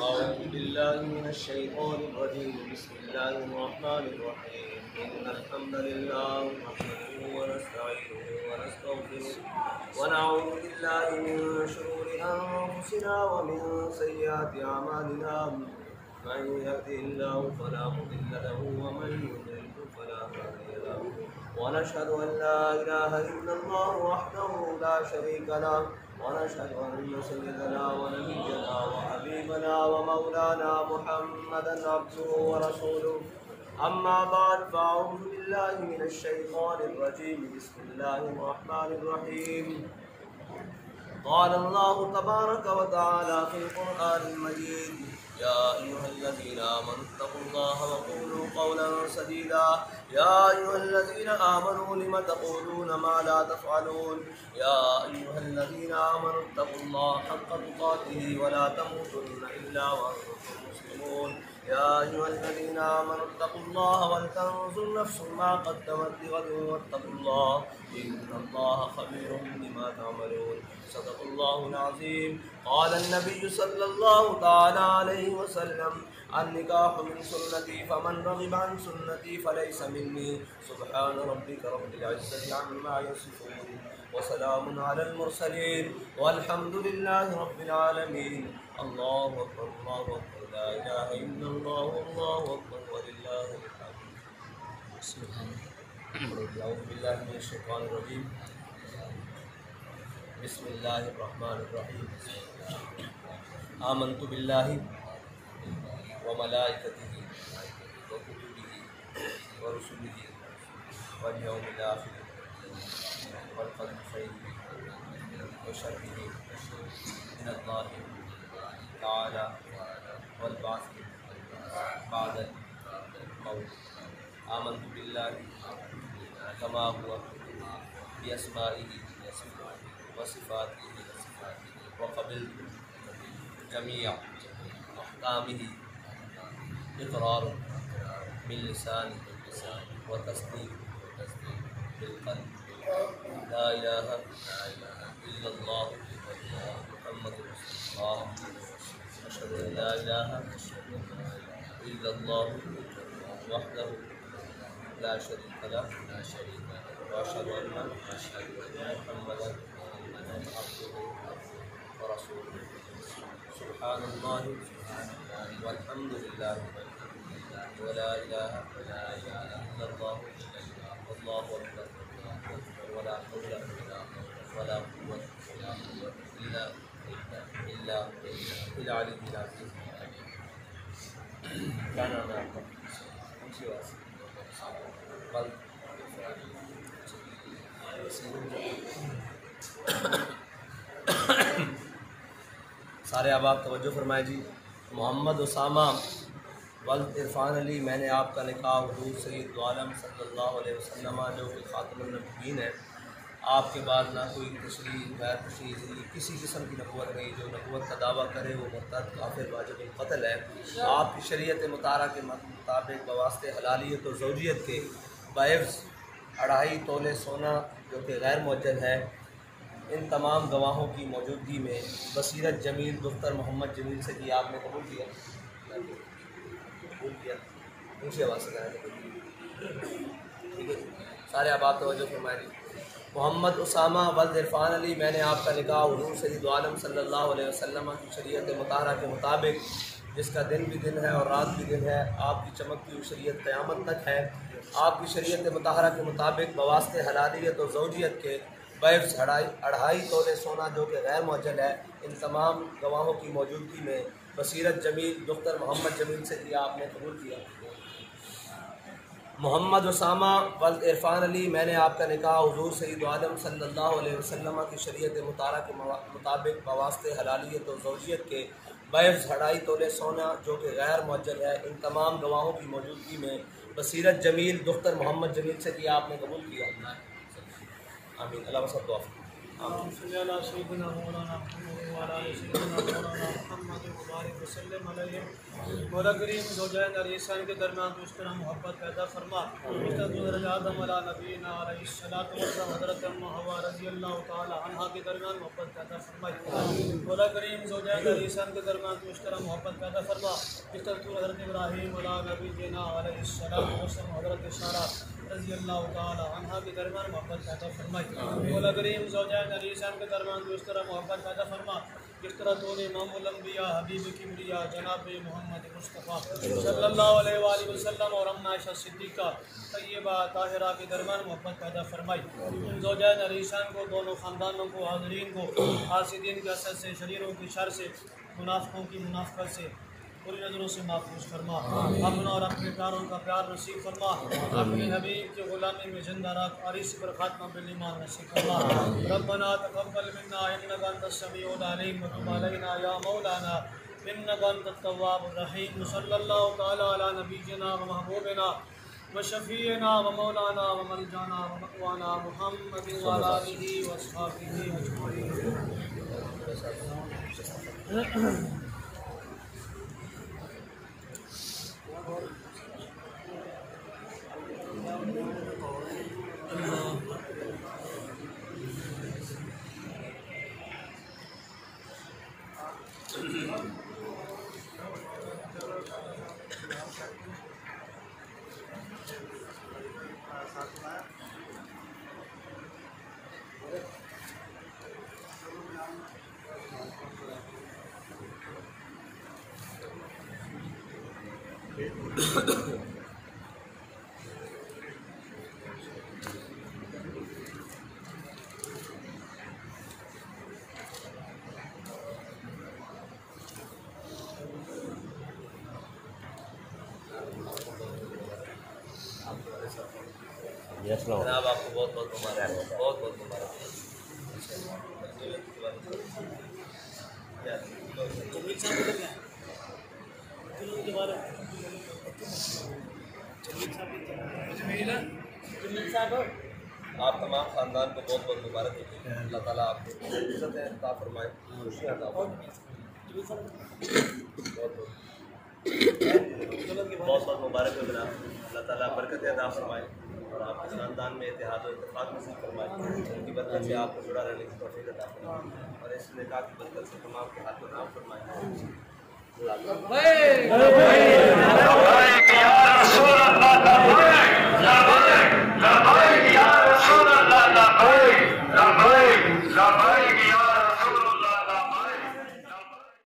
أعوذ بالله من الشيطان الرجيم. بسم الله الرحمن الرحيم. إن الحمد لله نحمده ونستعينه ونستغفره ونعوذ بالله من شرور أنفسنا ومن سيئات أعمالنا. من يهده الله فلا مضل له ومن يضلل فلا هادي له. ونشهد أن لا إله إلا الله وحده لا شريك له ونشهد أن سيدنا ونبينا وحبيبنا ومولانا محمدا عبده ورسوله. أما بعد فأعوذ بالله من الشيطان الرجيم. بسم الله الرحمن الرحيم. قال الله تبارك وتعالى في القرآن المجيد: يا أيها الذين آمنوا اتقوا الله وقولوا قولا سديدا. يا أيها الذين آمنوا لم تقولون ما لا تفعلون. يا أيها الذين آمنوا اتقوا الله حق تقاته ولا تموتن إلا وأنتم مسلمون. يا أيها الذين آمنوا اتقوا الله ولتنظر نفس ما قدمت لغد واتقوا الله إن الله خبير بما تعملون. صدق الله العظيم. قال النبي صلى الله تعالى عليه وسلم: النكاح من سنتي فمن رغب عن سنتي فليس مني. سبحان ربك رب العزة عما يصفون وسلام على المرسلين والحمد لله رب العالمين. الله أكبر الله أكبر لا إله إلا الله والله أكبر ولله الحمد. أعوذ بالله من الشيطان الرجيم. بسم الله الرحمن الرحيم. آمنت بالله وملائكته وكتبه ورسله واليوم الآخر والقدر خيره وشره من الله تعالى والبعث بعد الموت. آمنت بالله كما هو بأسمائه وصفاته وقبلت جميع أحكامه إقرار من لساني وتصديق بالقلب. لا إله إلا الله محمد رسول الله. أشهد أن لا إله إلا الله وحده لا شريك له وأشهد أن محمدا عبده ورسوله. سبحان الله والحمد لله ولا إله إلا الله والله أكبر ولا حول ولا قوة إلا بالعلي العظيم. کیا نام ہے آپ کا؟ اونچی آواز. سارے آپ توجہ فرمائے جی. محمد اسامہ ولد عرفان علی، میں نے آپ کا نکاح حضور سید عالم صلی اللہ علیہ وسلم جو کہ خاتم النبیین ہے، آپ کے بعد نہ کوئی تشریح غیر تشریح کسی قسم کی نبوت نہیں. جو نبوت کا دعویٰ کرے وہ مرتد کافر واجب القتل ہے. آپ کی شریعت مطالعہ کے مطابق بواسطے حلالیت و زوجیت کے بعوض 2.5 تولے سونا جو کہ غیر معجل ہے، ان تمام گواہوں کی موجودگی میں بصیرت جمیل دختر محمد جمیل سے جی آپ نے قبول کیا. اونچی آواز سے کہنا ٹھیک ہے. سارے آپ توجہ فرمائیں. محمد اسامہ ولد عرفان علی، میں نے آپ کا نکاح حضور سید عالم صلی اللہ علیہ وسلم کی شریعت مطہرہ کے مطابق، جس کا دن بھی دن ہے اور رات بھی دن ہے، آپ کی چمکتی ہوئی شریعت قیامت تک ہے، آپ کی شریعت مطہرہ کے مطابق بواسطے حلالیت و زوجیت کے بعوض 2.5 تولے سونا جو کہ غیر معجل ہے، ان تمام گواہوں کی موجودگی میں بصیرت جمیل دختر محمد جمیل سے جی آپ نے قبول کیا. محمد اسامہ ولد عرفان علی، میں نے آپ کا نکاح حضور سید عالم صلی اللہ علیہ وسلم کی شریعت مطالعہ کے مطابق بواسطے حلالیت و زوجیت کے بعوض 2.5 تولے سونا جو کہ غیر معجل ہے، ان تمام گواہوں کی موجودگی میں بصیرت جمیل دختر محمد جمیل سے جی آپ نے قبول کیا. آمین. اللہ وسلم دعا. آمین. وسلم علیہم۔ مولا کریم زوجین علیسان کے درمیان تو اس طرح محبت پیدا فرما حضرت آدم علیہ نبینا علیہ الصلوۃ والسلام حضرت ام حوا رضی اللہ تعالی عنہا کے درمیان محبت پیدا فرمائی۔ مولا کریم زوجین علیسان کے درمیان تو اس طرح محبت پیدا فرما جس طرح تو حضرت ابراہیم علیہ نبینا علیہ الصلوۃ والسلام حضرت سارہ رضی اللہ تعالی عنہا کے درمیان محبت پیدا فرمائی۔ مولا کریم زوجین علیسان کے درمیان تو اس طرح محبت پیدا فرما جس طرح تو نے امام الانبیاء حبیب کبریا جناب محمد مصطفیٰ صلی اللہ علیہ وآلہ وسلم اور ام عائشہ صدیقہ طیبہ طاہرہ کے درمیان محبت پیدا فرمائی۔ ان زوجین علیسان کو، دونوں خاندانوں کو، حاضرین کو حاسدین کے اثر سے، شریروں کی شر سے، منافقوں کی منافقت سے، پوری نظروں سے محفوظ فرما، اپنا اور اپنے پیاروں کا پیار نصیب فرما، اپنے حبیب کے غلامی میں زندہ رکھ اور اسی پر خاتمہ بالایمان نصیب فرما۔ ربنا تقبل منا انک انت السمیع العلیم وتب علینا یا مولانا انک انت التواب الرحیم۔ صلی اللہ تعالی علی نبینا و محبوبنا و شفیعنا و مولانا و ملجانا و مأوانا محمد و علی آلہ و اصحابہ اجمعین۔ جناب آپ کو بہت بہت مبارک، بہت بہت مبارک۔ آپ تمام خاندان کو بہت بہت مبارک ہوتی ہے۔ اللہ تعالیٰ آپ کو عزت عطا فرمائے، خوشیاں عطا فرمائے۔ بہت بہت مبارک ہو جناب، اللہ تعالیٰ برکت عطا فرمائے اور آپ کے خاندان میں اتحاد و اتفاق نصیب فرمائے، ان کی برکت سے آپ کو جڑا رہنے کی توفیق عطا فرمائے اور اس نکاح کی برکت سے تمام کے ہاتھ و نام فرمائے۔